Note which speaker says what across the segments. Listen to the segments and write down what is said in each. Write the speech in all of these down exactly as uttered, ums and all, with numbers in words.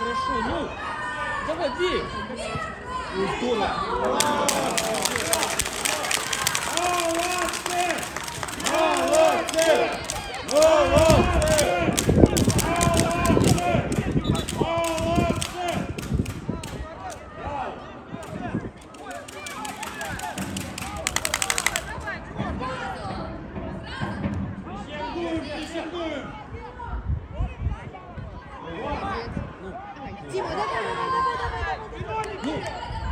Speaker 1: хорошо, ну, давай, бей. Ой, здорово.
Speaker 2: Молодцы! Молодцы!
Speaker 3: Дима, давай, давай, давай, давай, давай.
Speaker 1: Ну.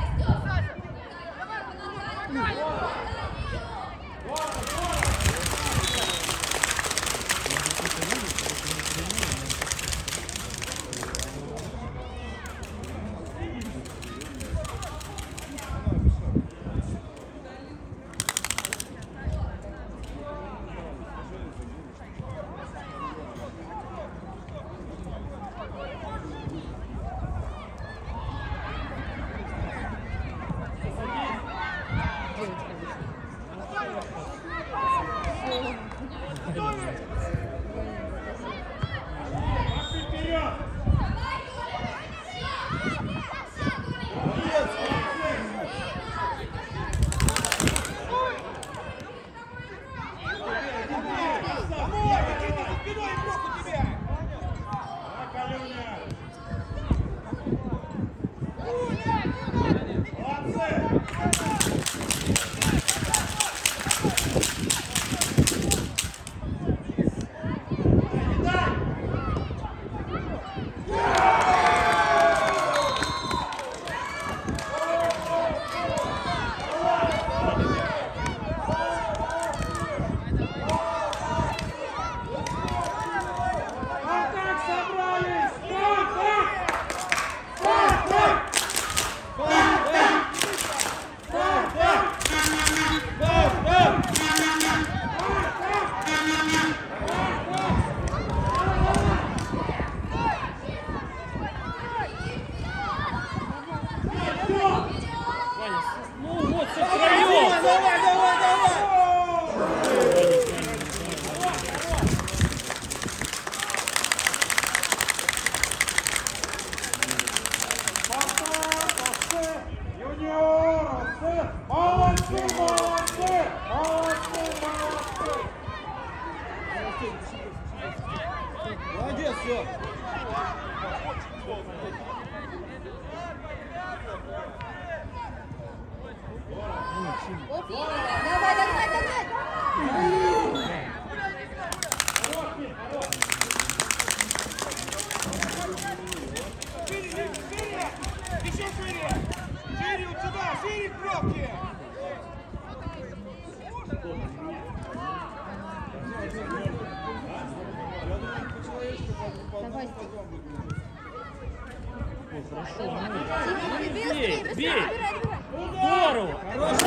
Speaker 2: Молодец, все.
Speaker 3: Давай, догнать, догнать.
Speaker 4: Шире, шире! Еще шире! Шире вот сюда! Шире пробки!
Speaker 3: Давай.
Speaker 1: Ой, хорошо, ну.
Speaker 3: Бей,
Speaker 1: Бей,
Speaker 3: бей,
Speaker 1: бей.
Speaker 3: убирай, убирай.
Speaker 1: Здорово.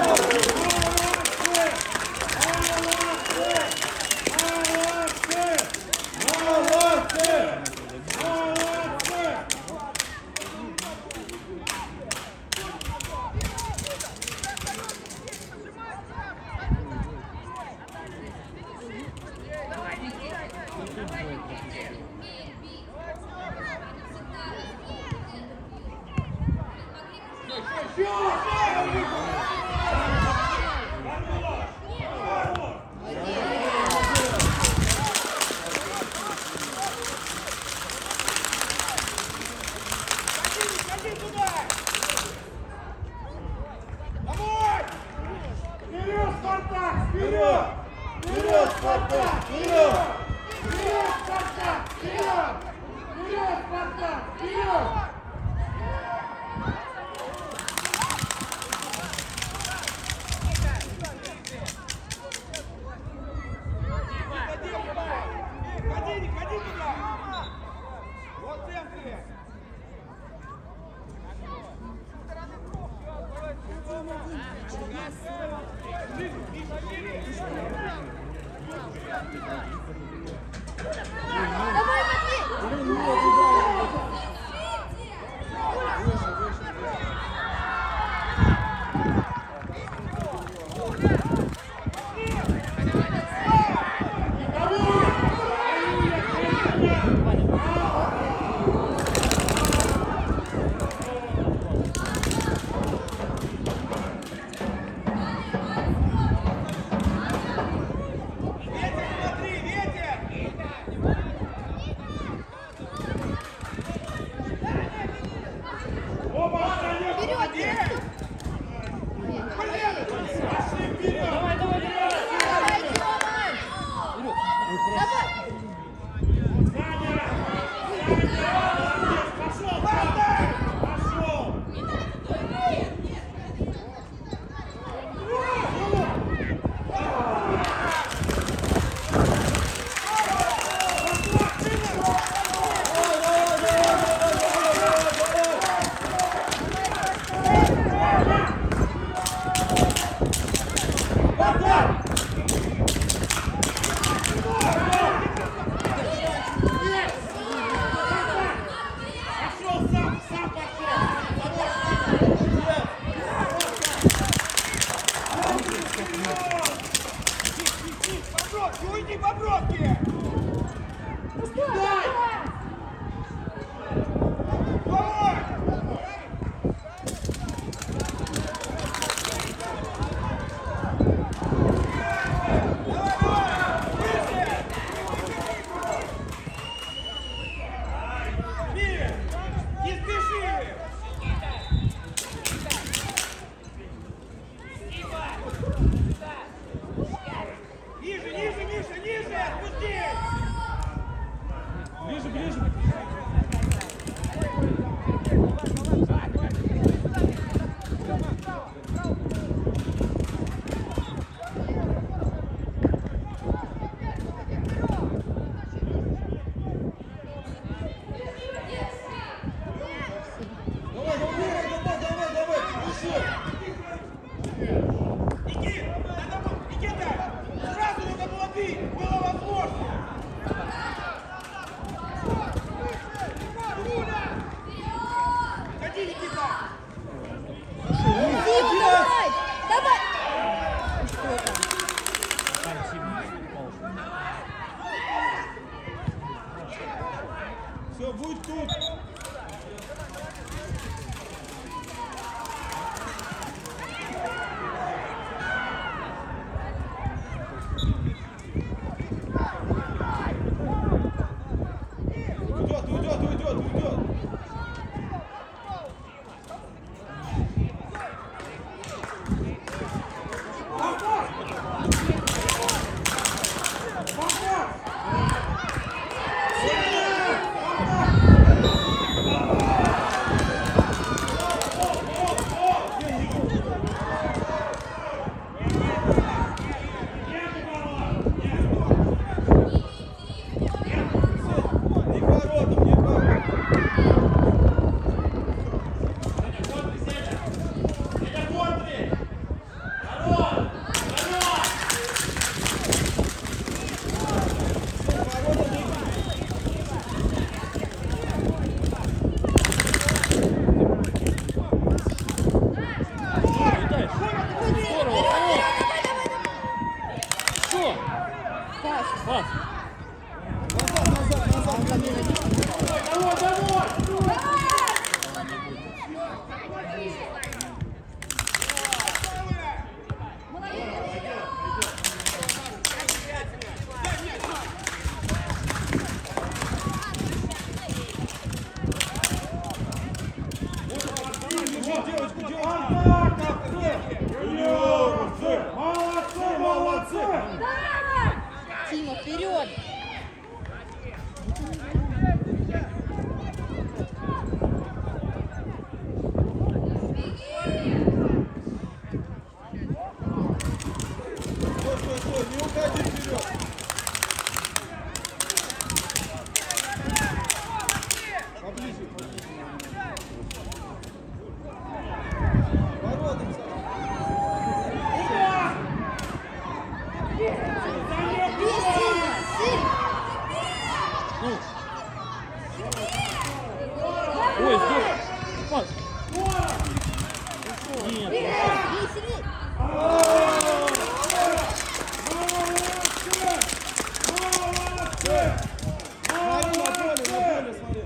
Speaker 4: Вперед, Спартак! Вперед! Вперед, Спартак! Вперед! Вперед, Спартак! Вперед! Вперед, Спартак! Вперед! Пошел, Ванда! Пошел! Пошел сам, сам пошел! Побродки, уйди, побродки! Дай! Давай! Мир! Не спеши! Ниже, ниже, ниже, ниже! Отпусти!
Speaker 2: Ближе, ближе. Давай, давай, давай, давай, давай, пошел.
Speaker 4: Иди! Надо было, Никита! Сразу надо было бить! Было возможно! Ходи, Никита!
Speaker 3: Дима, давай! Давай!
Speaker 2: Все, будь тут. Уйдет, уйдет, уйдет, уйдет. Не к воротам, не к воротам.
Speaker 1: Что?
Speaker 3: Пас.
Speaker 1: Пас.
Speaker 2: Назад, назад, назад.
Speaker 4: Давай, давай!
Speaker 2: Девочку, девочку.
Speaker 4: Молодцы, молодцы!
Speaker 3: Тима, вперед!
Speaker 2: Стой, стой, стой, не уходи вперед. Поближе, поближе. Воротам, Саша.
Speaker 3: Бей сильно, сильно!
Speaker 1: Ой, здорово. Пас. Нет.
Speaker 3: Бей сильней!
Speaker 2: Смотри на поле, на поле, смотри.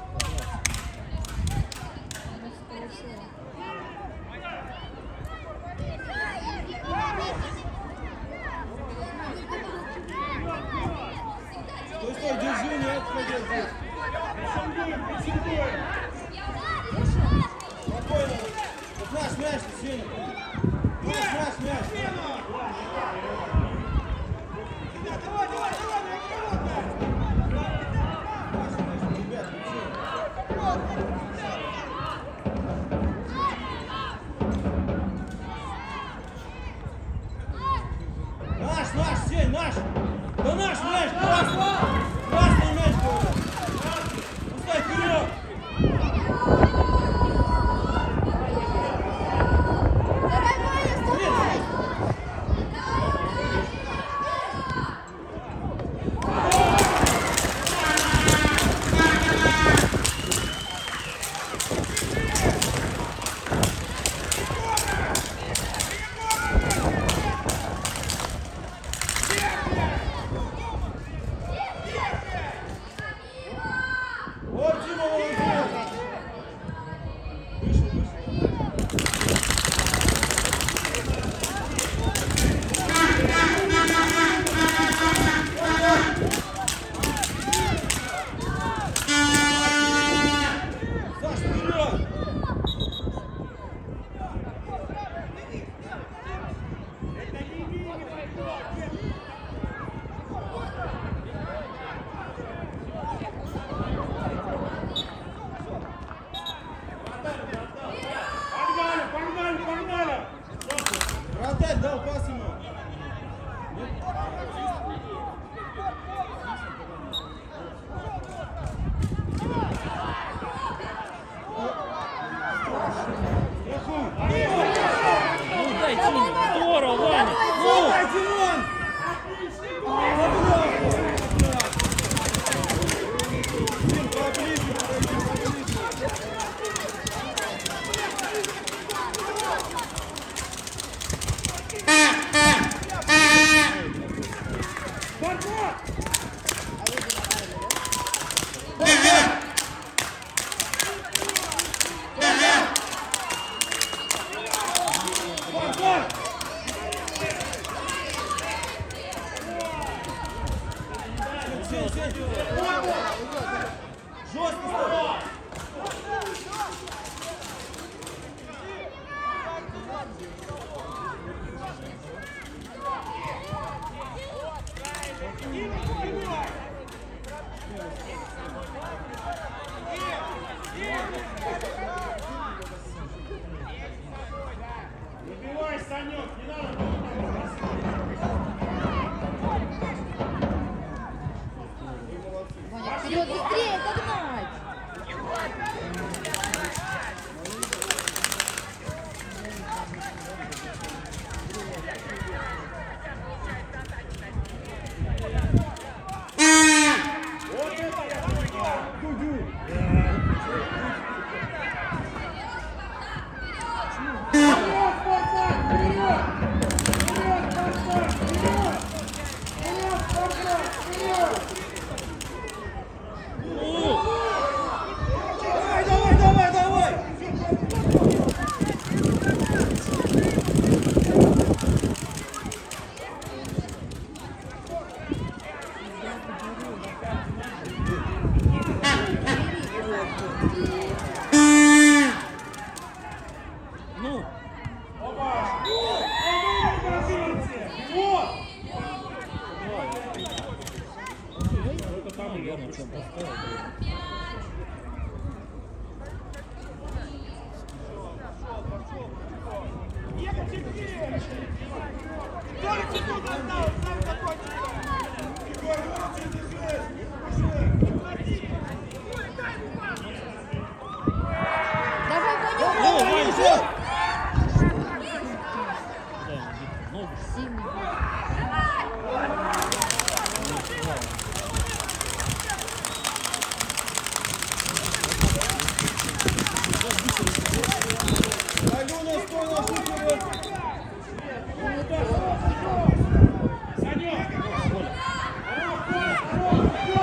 Speaker 2: Стой, стой, держи, не отходи здесь. Спокойно. Вот наш мяч, Сеня. Наш, наш мяч.
Speaker 4: Давай, давай, давай! Выбивай, Санек, не надо.
Speaker 3: Ваня, вперед, быстрее, догнать!
Speaker 4: Вот это я понял. Дудю. Вперед, Спартак, вперед! Вперед, Спартак, вперед! Вперед, Спартак, вперед!
Speaker 2: Давай, давай, давай, давай!
Speaker 1: Ну,
Speaker 4: Опа! Вот!
Speaker 1: только там я на чем поставил.
Speaker 4: Ехать сильнее! сорок секунд осталось, сам закончил! Егор, молодцы, держись!
Speaker 3: Давай, Ванюк!
Speaker 1: Ну, Вань, что? Ногу.
Speaker 3: Сильный.
Speaker 2: Алена, стой на шутере!
Speaker 4: Санек! Хорош, хорош, хорош!